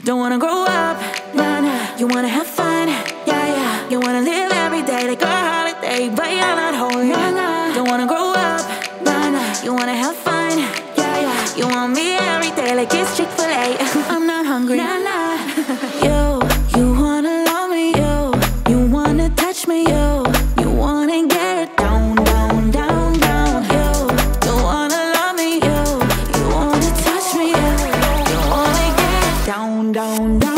Don't wanna grow up, nah, nah. You wanna have fun, yeah, yeah. You wanna live every day like a holiday, but you're not home, nah, nah. Don't wanna grow up, nah, nah. You wanna have fun, yeah, yeah. You want me every day like it's Chick-fil-A. I'm not hungry, nah, nah. You wanna love me, you wanna touch me, you wanna get down, down, down, down. You wanna love me, you wanna touch me, you wanna get down, down, down.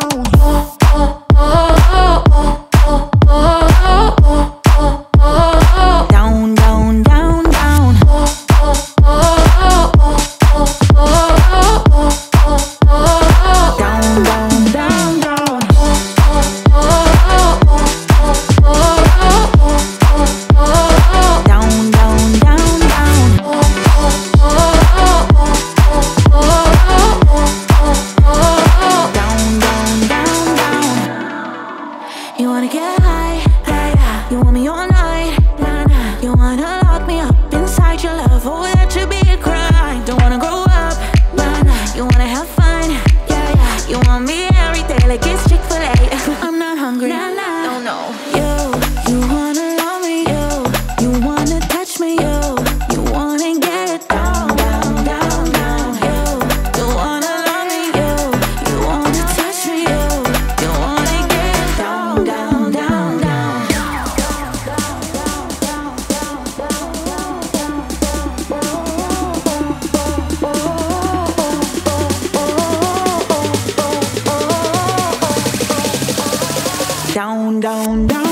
You wanna get high, yeah, yeah. You want me all night, nah, nah. You wanna lock me up inside your love, oh, that should be a crime. Don't wanna grow up, nah, nah. You wanna have fun, yeah, yeah. You want me every day like it's Chick-fil-A. I'm not hungry, nah, nah. No, no. You wanna love me, you wanna touch me, you wanna get down, down, down, down. You wanna love me, you wanna touch me, you wanna get down, down, down, down. Down, down, down.